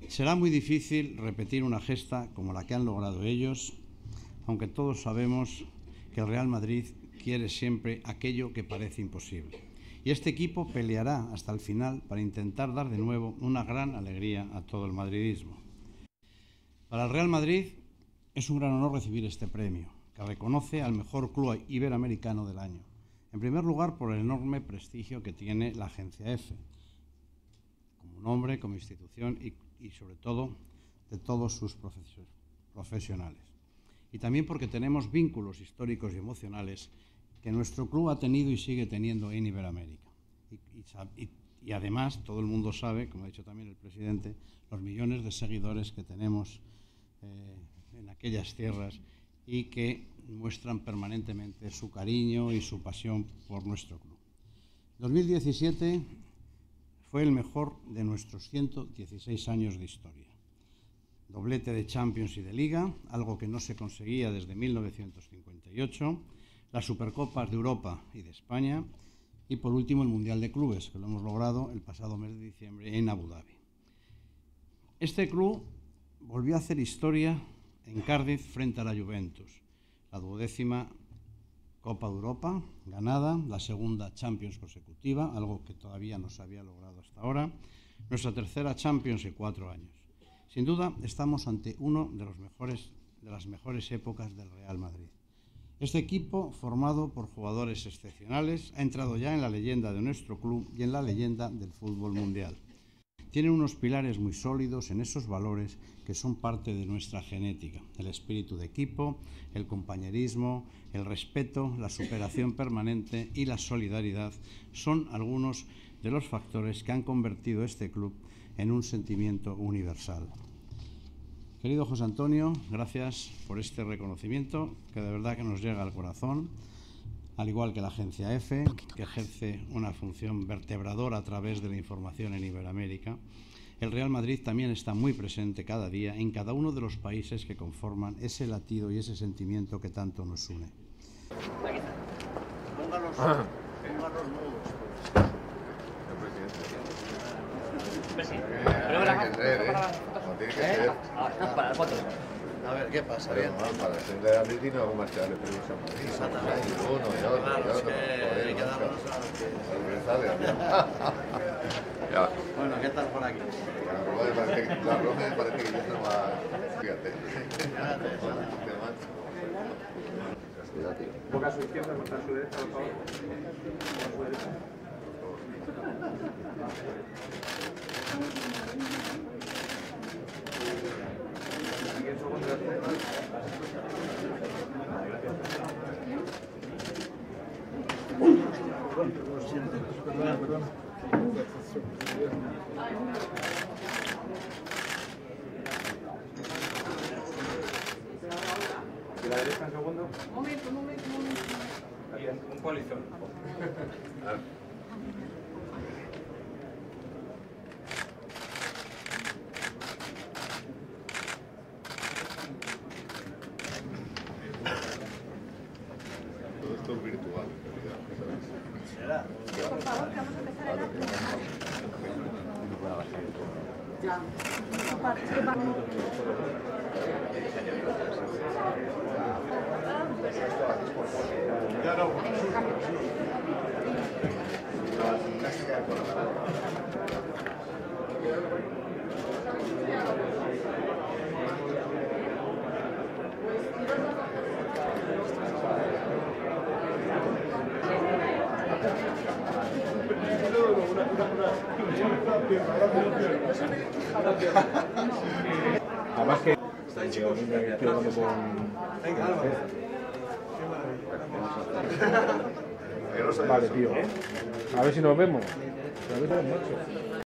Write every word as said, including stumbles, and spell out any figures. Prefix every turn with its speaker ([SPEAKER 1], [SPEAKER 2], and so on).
[SPEAKER 1] Será muy difícil repetir una gesta como la que han logrado ellos, aunque todos sabemos que el Real Madrid quiere siempre aquello que parece imposible. Y este equipo peleará hasta el final para intentar dar de nuevo una gran alegría a todo el madridismo. Para el Real Madrid es un gran honor recibir este premio, que reconoce al mejor club iberoamericano del año. En primer lugar, por el enorme prestigio que tiene la Agencia Efe, como nombre, como institución y, y sobre todo de todos sus profesionales. Y también porque tenemos vínculos históricos y emocionales que nuestro club ha tenido y sigue teniendo en Iberoamérica. Y, y, y además, todo el mundo sabe, como ha dicho también el presidente, los millones de seguidores que tenemos eh, en aquellas tierras y que muestran permanentemente su cariño y su pasión por nuestro club. dos mil diecisiete fue el mejor de nuestros ciento dieciséis años de historia. Doblete de Champions y de Liga, algo que no se conseguía desde mil novecientos cincuenta y ocho, las Supercopas de Europa y de España y, por último, el Mundial de Clubes, que lo hemos logrado el pasado mes de diciembre en Abu Dhabi. Este club volvió a hacer historia en Cardiff frente a la Juventus, la duodécima Copa de Europa ganada, la segunda Champions consecutiva, algo que todavía no se había logrado hasta ahora, nuestra tercera Champions en cuatro años. Sin duda, estamos ante uno de los mejores, de las mejores épocas del Real Madrid. Este equipo, formado por jugadores excepcionales, ha entrado ya en la leyenda de nuestro club y en la leyenda del fútbol mundial. Tiene unos pilares muy sólidos en esos valores que son parte de nuestra genética: el espíritu de equipo, el compañerismo, el respeto, la superación permanente y la solidaridad son algunos de los factores que han convertido este club en un sentimiento universal. Querido José Antonio, gracias por este reconocimiento que de verdad que nos llega al corazón, al igual que la Agencia Efe, que ejerce una función vertebradora a través de la información en Iberoamérica. El Real Madrid también está muy presente cada día en cada uno de los países que conforman ese latido y ese sentimiento que tanto nos une. Póngalos, póngalos nudos.
[SPEAKER 2] Para las fotos.
[SPEAKER 3] A ver, ¿qué pasa?
[SPEAKER 4] Pero,
[SPEAKER 3] Bien.
[SPEAKER 4] para el centro de la Madrid no vamos a echarle permiso a Madrid.
[SPEAKER 3] Exactamente.
[SPEAKER 4] Y uno y otro
[SPEAKER 3] Claro,
[SPEAKER 4] y
[SPEAKER 3] es
[SPEAKER 4] otro.
[SPEAKER 3] que hay que darnos a los que...
[SPEAKER 4] Ya.
[SPEAKER 3] Bueno, ¿qué tal por aquí?
[SPEAKER 4] La Roma me parece que, la Roma me parece que ya está más... Fíjate.
[SPEAKER 3] Fíjate,
[SPEAKER 4] Castilla, tío.
[SPEAKER 5] Un poco a su izquierda, más a su derecha, por favor. A su derecha. Aquí en segundo. Perdona, perdona. ¿Y la derecha en segundo?
[SPEAKER 6] Un momento, un momento, un momento.
[SPEAKER 5] Ahí, un polizón.
[SPEAKER 4] Todo esto es virtual.
[SPEAKER 3] ¿Será?
[SPEAKER 6] Por favor, que vamos a empezar el acto. Ya.
[SPEAKER 4] Ya no.
[SPEAKER 5] Además que estoy hablando con... Vale, tío. A ver si nos vemos. A ver si nos vemos.